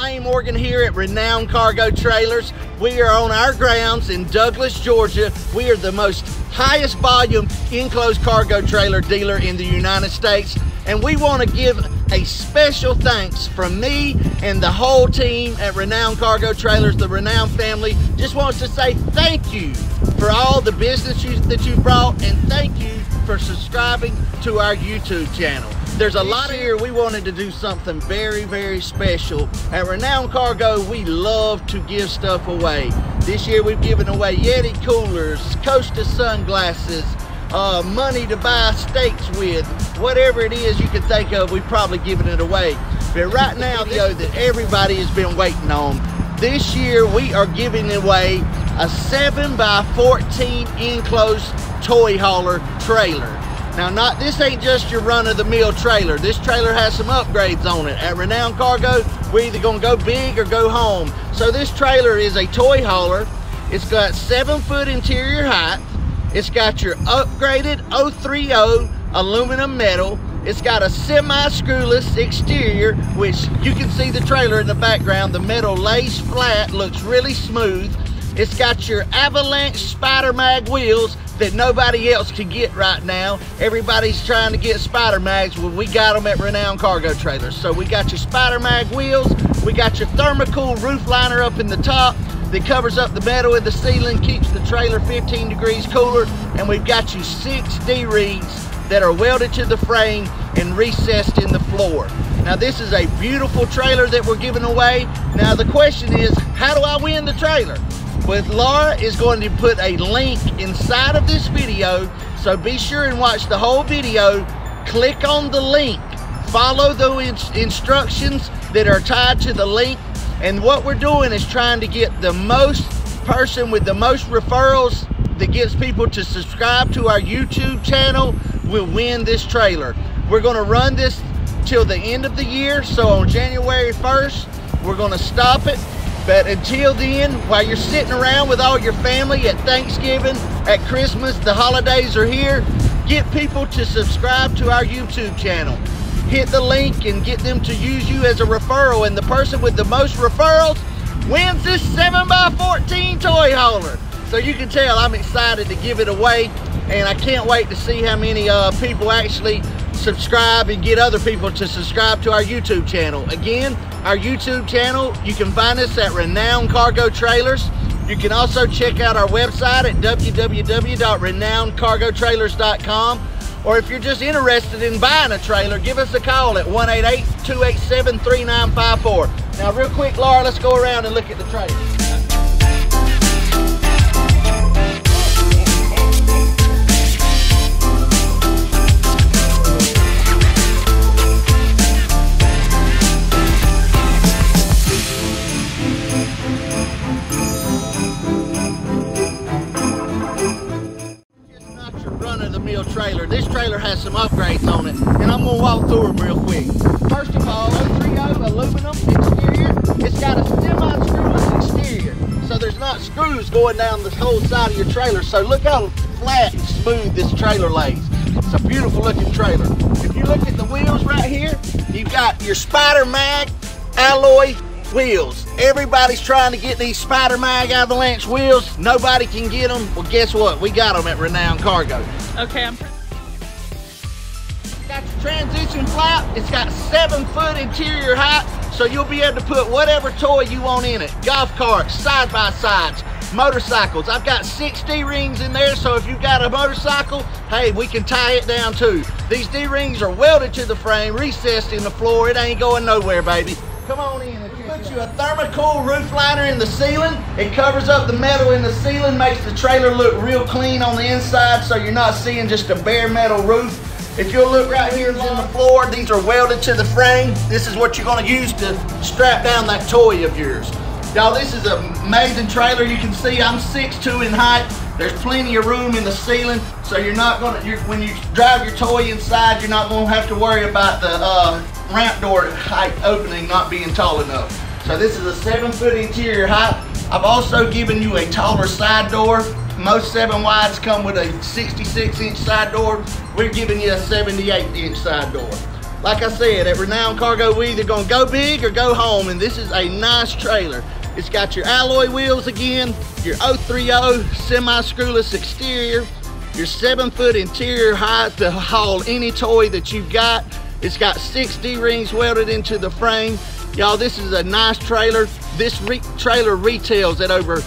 Lane Morgan here at Renown Cargo Trailers. We are on our grounds in Douglas, Georgia. We are the most highest volume enclosed cargo trailer dealer in the United States. And we want to give a special thanks from me and the whole team at Renown Cargo Trailers, the Renown family. Just wants to say thank you for all the business that you brought, and thank you for subscribing to our YouTube channel. There's a lot here. We wanted to do something very, very special. At Renown Cargo, we love to give stuff away. This year we've given away Yeti coolers, Costa sunglasses, money to buy steaks with, whatever it is you can think of, we've probably given it away. But right now, the video that everybody has been waiting on, this year we are giving away a 7x14 enclosed toy hauler trailer. Now, this ain't just your run-of-the-mill trailer. This trailer has some upgrades on it. At Renown Cargo, we're either gonna go big or go home. So this trailer is a toy hauler. It's got 7-foot interior height. It's got your upgraded 030 aluminum metal. It's got a semi-screwless exterior, which you can see the trailer in the background. The metal lays flat, looks really smooth. It's got your avalanche spider mag wheels that nobody else can get right now. Everybody's trying to get spider mags. Well, we got them at Renown Cargo Trailers. So we got your spider mag wheels. We got your thermocool roof liner up in the top that covers up the metal in the ceiling, keeps the trailer 15 degrees cooler. And we've got you 6 D-rings that are welded to the frame and recessed in the floor. Now, this is a beautiful trailer that we're giving away. Now, the question is, how do I win the trailer? Well, Laura is going to put a link inside of this video, so be sure and watch the whole video. Click on the link, follow the instructions that are tied to the link, and what we're doing is trying to get the most person with the most referrals that gets people to subscribe to our YouTube channel will win this trailer. We're going to run this till the end of the year, so on January 1st, we're going to stop it. But until then, while you're sitting around with all your family at Thanksgiving, at Christmas, the holidays are here, get people to subscribe to our YouTube channel. Hit the link and get them to use you as a referral, and the person with the most referrals wins this 7x14 toy hauler. So you can tell I'm excited to give it away, and I can't wait to see how many people actually subscribe and get other people to subscribe to our YouTube channel. Again, our YouTube channel, you can find us at Renown Cargo Trailers. You can also check out our website at www.renowncargotrailers.com. Or if you're just interested in buying a trailer, give us a call at 1-888-287-3954. Now, real quick, Laura, let's go around and look at the trailer. Trailer. This trailer has some upgrades on it, and I'm gonna walk through them real quick. First of all, 030 aluminum exterior. It's got a semi-screwless exterior, so there's not screws going down the whole side of your trailer. So look how flat and smooth this trailer lays. It's a beautiful looking trailer. If you look at the wheels right here, you've got your Spider Mag alloy wheels. Everybody's trying to get these Spider Mag avalanche wheels. Nobody can get them. Well, guess what? We got them at Renown Cargo. Okay, got your transition flap. It's got 7-foot interior height, so you'll be able to put whatever toy you want in it. Golf carts, side-by-sides, motorcycles. I've got 6 D-rings in there, so if you've got a motorcycle, hey, we can tie it down too. These D-rings are welded to the frame, recessed in the floor. It ain't going nowhere, baby. Come on in. We put you a thermocool roof liner in the ceiling. It covers up the metal in the ceiling, makes the trailer look real clean on the inside, so you're not seeing just a bare metal roof. If you'll look right here in the floor, these are welded to the frame. This is what you're going to use to strap down that toy of yours. Y'all, this is an amazing trailer. You can see I'm 6'2" in height. There's plenty of room in the ceiling, so you're not going to, when you drive your toy inside, you're not going to have to worry about the ramp door height opening not being tall enough. So this is a 7-foot interior height. I've also given you a taller side door. Most 7 wides come with a 66-inch side door. We're giving you a 78-inch side door. like I said, at Renown Cargo, we either gonna go big or go home, and this is a nice trailer. It's got your alloy wheels again, your 030 semi-screwless exterior, your 7-foot interior height to haul any toy that you've got. It's got 6 D-rings welded into the frame. Y'all, this is a nice trailer. This trailer retails at over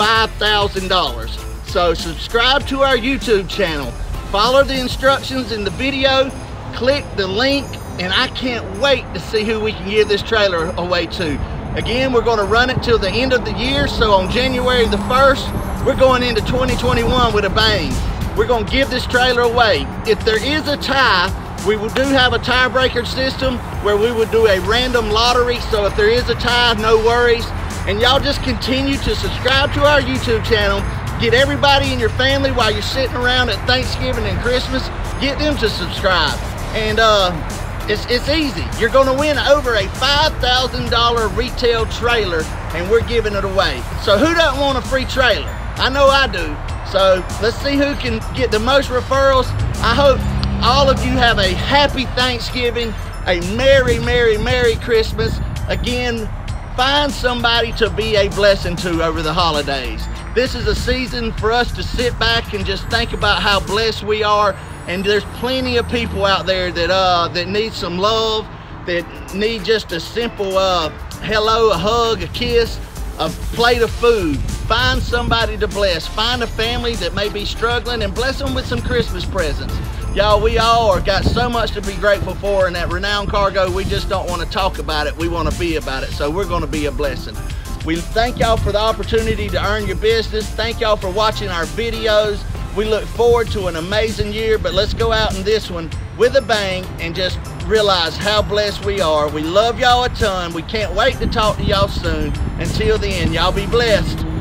$5,000. So subscribe to our YouTube channel. Follow the instructions in the video. Click the link, and I can't wait to see who we can give this trailer away to. Again, we're going to run it till the end of the year, so on January the 1st, we're going into 2021 with a bang. We're going to give this trailer away. If there is a tie, we do have a tiebreaker system where we would do a random lottery, so if there is a tie, no worries. And y'all just continue to subscribe to our YouTube channel. Get everybody in your family while you're sitting around at Thanksgiving and Christmas, get them to subscribe. And it's easy. You're gonna win over a $5,000 retail trailer, and we're giving it away. So who doesn't want a free trailer? I know I do. So let's see who can get the most referrals. I hope all of you have a happy Thanksgiving, a merry, merry, merry Christmas. Again, find somebody to be a blessing to over the holidays. This is a season for us to sit back and just think about how blessed we are. And there's plenty of people out there that need some love, that need just a simple hello, a hug, a kiss, a plate of food. Find somebody to bless. Find a family that may be struggling and bless them with some Christmas presents. Y'all, we all are got so much to be grateful for, and at Renown Cargo, we just don't want to talk about it. We want to be about it. So we're going to be a blessing. We thank y'all for the opportunity to earn your business. Thank y'all for watching our videos. We look forward to an amazing year, but let's go out in this one with a bang and just realize how blessed we are. We love y'all a ton. We can't wait to talk to y'all soon. Until then, y'all be blessed.